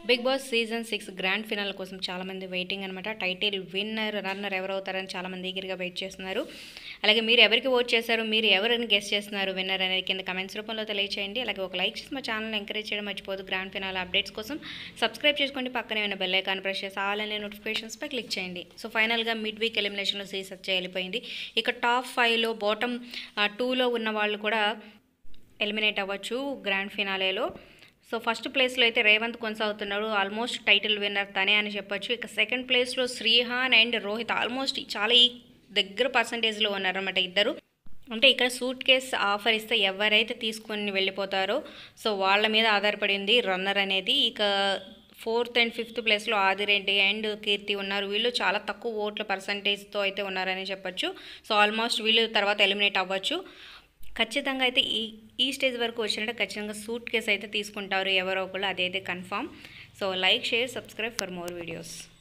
Big Boss season 6 grand finale కోసం చాలామంది waiting అనమాట. టైటిల్ విన్నర్ రన్నర్ ఎవరవుతారని చాలామంది ఈగర్గా వెయిట్ చేస్తున్నారు. అలాగే మీరు ఎవరికి ఓట్ చేశారు, మీరు ఎవరిని గెస్ట్ చేస్తున్నారు విన్నర్ అనేది కింద కమెంట్స్ రూపంలో తెలియచేయండి. అలాగే ఒక లైక్ చేసి మా ఛానల్ ఎంకరేజ్ చేయడం మర్చిపోదు. గ్రాండ్ ఫినాల్ అప్డేట్స్ కోసం సబ్స్క్రైబ్ చేసుకోండి. పక్కనే ఉన్న బెల్ ఐకాన్ ప్రెస్ చేసి ఆల్ అనే నోటిఫికేషన్స్పై క్లిక్ చేయండి. సో ఫైనల్గా మిడ్ వీక్ ఎలిమినేషన్లో సత్య వెళ్ళిపోయింది. ఇక టాప్ 5లో బాటమ్ 2లో ఉన్న వాళ్ళు కూడా ఎలిమినేట్ అవ్వచ్చు గ్రాండ్ ఫినాలేలో. సో ఫస్ట్ ప్లేస్లో అయితే రేవంత్ కొనసాగుతున్నాడు. ఆల్మోస్ట్ టైటిల్ విన్నర్ తనే అని చెప్పొచ్చు. ఇక సెకండ్ ప్లేస్లో శ్రీహాన్ అండ్ రోహిత్ ఆల్మోస్ట్ చాలా దగ్గర పర్సంటేజ్లో ఉన్నారన్నమాట ఇద్దరు. అంటే ఇక్కడ సూట్ కేస్ ఆఫర్ ఇస్తే ఎవరైతే తీసుకొని వెళ్ళిపోతారో సో వాళ్ళ మీద ఆధారపడింది రన్నర్ అనేది. ఇక 4th and 5th ప్లేస్లో ఆదిరెడ్డి అండ్ కీర్తి ఉన్నారు. వీళ్ళు చాలా తక్కువ ఓట్ల పర్సంటేజ్తో అయితే ఉన్నారని చెప్పొచ్చు. సో ఆల్మోస్ట్ వీళ్ళు తర్వాత ఎలిమినేట్ అవ్వచ్చు. ఖచ్చితంగా అయితే ఈ స్టేజ్ వరకు వచ్చినట్టు ఖచ్చితంగా సూట్ కేస్ అయితే తీసుకుంటారు ఎవరో ఒకళ్ళు, అదైతే confirm. So like, share, subscribe for more videos.